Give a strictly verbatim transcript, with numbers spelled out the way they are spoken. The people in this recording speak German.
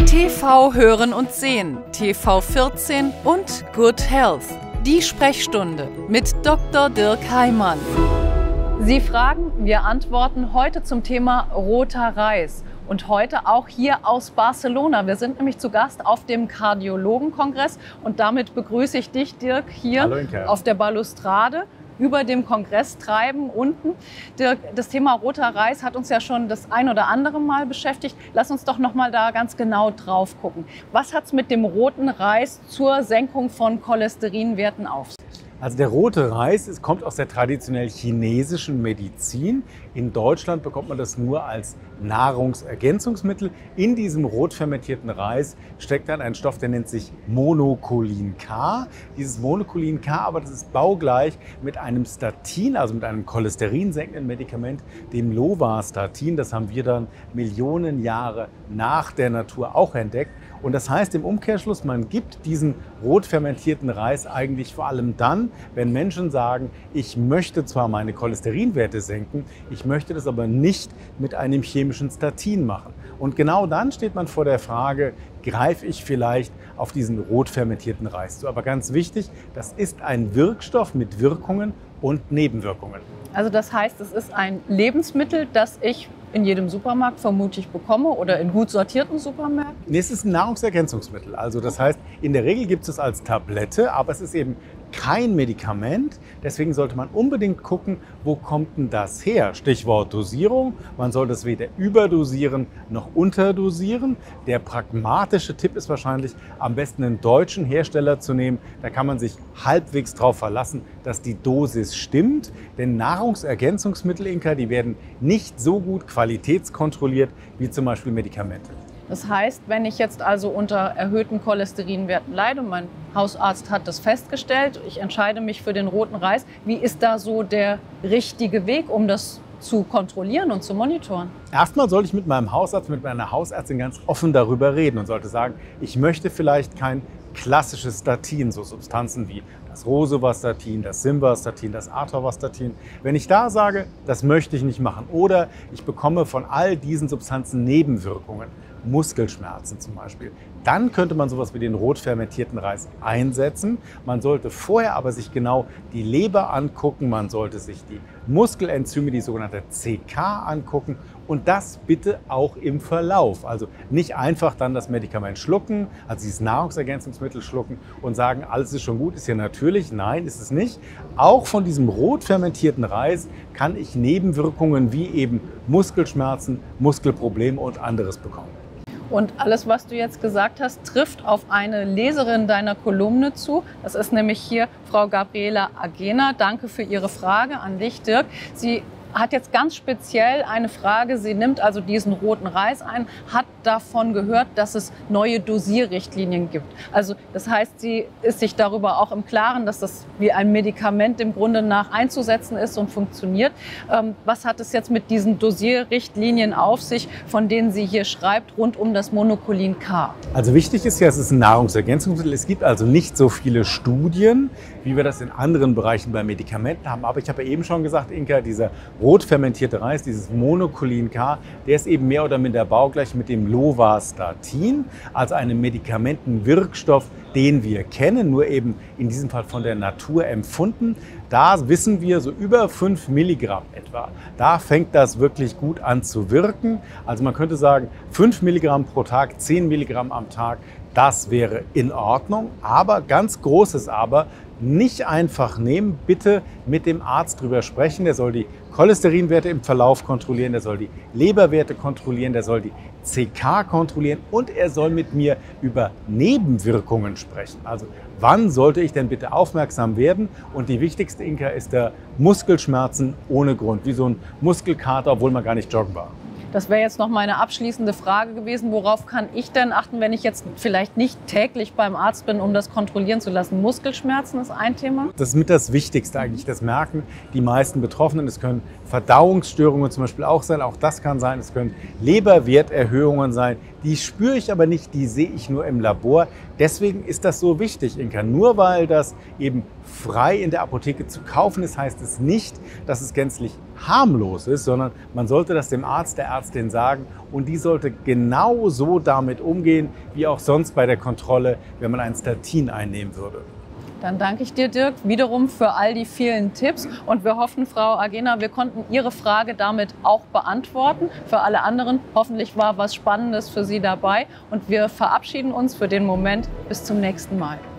T V hören und sehen, T V vierzehn und Good Health. Die Sprechstunde mit Doktor Dirk Heimann. Sie fragen, wir antworten heute zum Thema roter Reis. Und heute auch hier aus Barcelona. Wir sind nämlich zu Gast auf dem Kardiologenkongress und damit begrüße ich dich, Dirk, hier auf der Balustrade über dem Kongress treiben unten. Dirk, das Thema roter Reis hat uns ja schon das ein oder andere Mal beschäftigt. Lass uns doch noch mal da ganz genau drauf gucken. Was hat es mit dem roten Reis zur Senkung von Cholesterinwerten auf sich? Also der rote Reis es kommt aus der traditionell chinesischen Medizin. In Deutschland bekommt man das nur als Nahrungsergänzungsmittel. In diesem rot fermentierten Reis steckt dann ein Stoff, der nennt sich Monocolin K. Dieses Monocolin K, aber das ist baugleich mit einem Statin, also mit einem cholesterinsenkenden Medikament, dem Lovastatin. Das haben wir dann Millionen Jahre nach der Natur auch entdeckt. Und das heißt im Umkehrschluss, man gibt diesen rot fermentierten Reis eigentlich vor allem dann, wenn Menschen sagen, ich möchte zwar meine Cholesterinwerte senken, ich möchte das aber nicht mit einem chemischen Statin machen. Und genau dann steht man vor der Frage, greife ich vielleicht auf diesen rot fermentierten Reis zu. Aber ganz wichtig, das ist ein Wirkstoff mit Wirkungen und Nebenwirkungen. Also das heißt, es ist ein Lebensmittel, das ich in jedem Supermarkt vermutlich bekomme oder in gut sortierten Supermärkten? Nee, es ist ein Nahrungsergänzungsmittel. Also das heißt, in der Regel gibt es es als Tablette, aber es ist eben kein Medikament. Deswegen sollte man unbedingt gucken, wo kommt denn das her? Stichwort Dosierung. Man sollte es weder überdosieren noch unterdosieren. Der pragmatische Tipp ist wahrscheinlich, am besten einen deutschen Hersteller zu nehmen. Da kann man sich halbwegs darauf verlassen, dass die Dosis stimmt. Denn Nahrungsergänzungsmittel, Inka, die werden nicht so gut qualitätskontrolliert wie zum Beispiel Medikamente. Das heißt, wenn ich jetzt also unter erhöhten Cholesterinwerten leide, mein Hausarzt hat das festgestellt, ich entscheide mich für den roten Reis, wie ist da so der richtige Weg, um das zu kontrollieren und zu monitoren? Erstmal sollte ich mit meinem Hausarzt, mit meiner Hausärztin ganz offen darüber reden und sollte sagen, ich möchte vielleicht kein klassisches Statin, so Substanzen wie das Rosuvastatin, das Simvastatin, das Atorvastatin. Wenn ich da sage, das möchte ich nicht machen oder ich bekomme von all diesen Substanzen Nebenwirkungen, Muskelschmerzen zum Beispiel, dann könnte man sowas wie den rot fermentierten Reis einsetzen. Man sollte vorher aber sich genau die Leber angucken, man sollte sich die Muskelenzyme, die sogenannte C K, angucken und das bitte auch im Verlauf. Also nicht einfach dann das Medikament schlucken, also dieses Nahrungsergänzungsmittel schlucken und sagen, alles ist schon gut, ist ja natürlich. Nein, ist es nicht. Auch von diesem rot fermentierten Reis kann ich Nebenwirkungen wie eben Muskelschmerzen, Muskelprobleme und anderes bekommen. Und alles, was du jetzt gesagt hast, trifft auf eine Leserin deiner Kolumne zu. Das ist nämlich hier Frau Gabriela Agena. Danke für Ihre Frage an dich, Dirk. Sie hat jetzt ganz speziell eine Frage. Sie nimmt also diesen roten Reis ein, hat davon gehört, dass es neue Dosierrichtlinien gibt. Also das heißt, sie ist sich darüber auch im Klaren, dass das wie ein Medikament im Grunde nach einzusetzen ist und funktioniert. Ähm, was hat es jetzt mit diesen Dosierrichtlinien auf sich, von denen sie hier schreibt, rund um das Monocolin K? Also wichtig ist ja, es ist ein Nahrungsergänzungsmittel. Es gibt also nicht so viele Studien, wie wir das in anderen Bereichen bei Medikamenten haben. Aber ich habe ja eben schon gesagt, Inka, dieser rot fermentierte Reis, dieses Monocolin K, der ist eben mehr oder minder baugleich mit dem Lovastatin, also einem Medikamentenwirkstoff, den wir kennen, nur eben in diesem Fall von der Natur empfunden. Da wissen wir so über fünf Milligramm etwa. Da fängt das wirklich gut an zu wirken. Also man könnte sagen, fünf Milligramm pro Tag, zehn Milligramm am Tag, das wäre in Ordnung. Aber ganz großes Aber, nicht einfach nehmen, bitte mit dem Arzt drüber sprechen. Der soll die Cholesterinwerte im Verlauf kontrollieren, der soll die Leberwerte kontrollieren, der soll die C K kontrollieren und er soll mit mir über Nebenwirkungen sprechen. Also wann sollte ich denn bitte aufmerksam werden? Und die wichtigste, Inka, ist der Muskelschmerzen ohne Grund, wie so ein Muskelkater, obwohl man gar nicht joggen war. Das wäre jetzt noch meine abschließende Frage gewesen. Worauf kann ich denn achten, wenn ich jetzt vielleicht nicht täglich beim Arzt bin, um das kontrollieren zu lassen? Muskelschmerzen ist ein Thema? Das ist mit das Wichtigste eigentlich. Das merken die meisten Betroffenen. Es können Verdauungsstörungen zum Beispiel auch sein. Auch das kann sein. Es können Leberwerterhöhungen sein, Die spüre ich aber nicht, die sehe ich nur im Labor. Deswegen ist das so wichtig, Inka. Nur weil das eben frei in der Apotheke zu kaufen ist, heißt es nicht, dass es gänzlich harmlos ist, sondern man sollte das dem Arzt, der Ärztin sagen und die sollte genau so damit umgehen, wie auch sonst bei der Kontrolle, wenn man ein Statin einnehmen würde. Dann danke ich dir, Dirk, wiederum für all die vielen Tipps. Und wir hoffen, Frau Agena, wir konnten Ihre Frage damit auch beantworten. Für alle anderen hoffentlich war was Spannendes für Sie dabei. Und wir verabschieden uns für den Moment. Bis zum nächsten Mal.